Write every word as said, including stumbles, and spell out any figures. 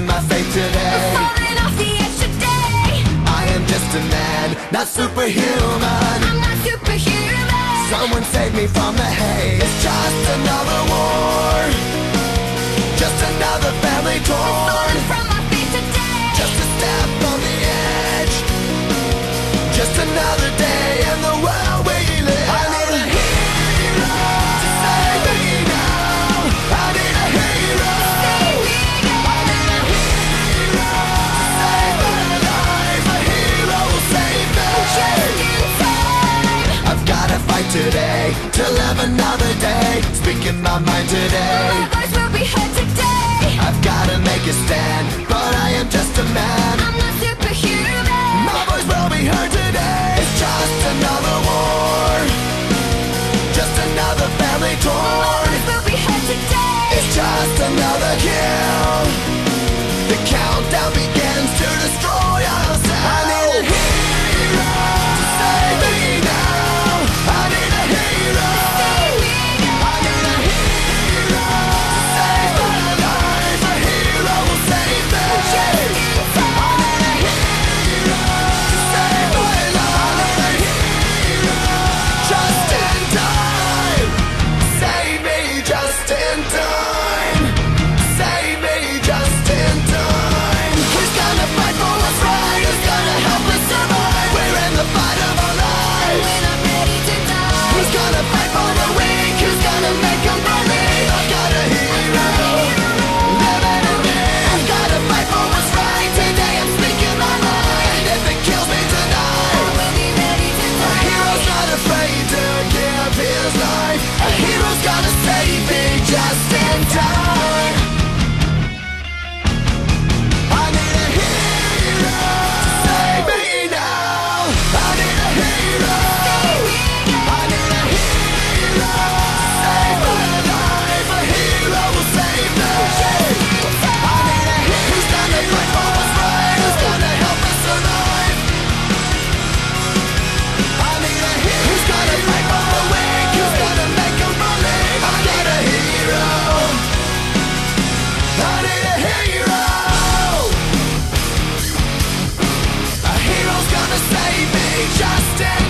speaking my faith today. I'm falling off the edge today. I am just a man, not superhuman. I'm not superhuman. Someone save me from the hate. It's just another war, just another family torn. Falling from my feet today. Just a step on the edge, just another day in the world we live. I need a hero to save me now. I need a hero. Save me now. I need a hero to save my life. A hero will save me. Just in time. I've gotta fight today to live another day. Speaking my mind today. My voice will be heard today. I've gotta make a stand, but I am just a man. I'm not superhuman. My voice will be heard today. It's just another war, just another family My torn. voice will be heard today. It's just another kill. The countdown begins to destroy ourselves. I need a hero to save me now. I need a hero. Save me now. I need a hero to save my life. A hero will save me. Just in time. I need a hero to save my life. I need a hero just in time. Save me just in time. Save me just in time. Who's gonna fight for what's right? Who's gonna help us survive? We're in the fight of our lives. When I'm ready to die. Who's gonna fight for the weak? Who's gonna make them believe? I've got a hero living in me. I've gotta fight for what's right. Today I'm speaking my mind. If it kills me tonight, When you're ready to a die. hero's not afraid to give his life. A hero's gonna save me just in time. I need a hero to save me now. I need a hero. I need a hero to save my life. A hero will save me. I need a hero who's gonna fight for what's right. Who's gonna help us survive? I need a hero who's gonna fight for the weak. Who's gonna make them believe? I need a hero. I need a hero. A hero's gonna save me just in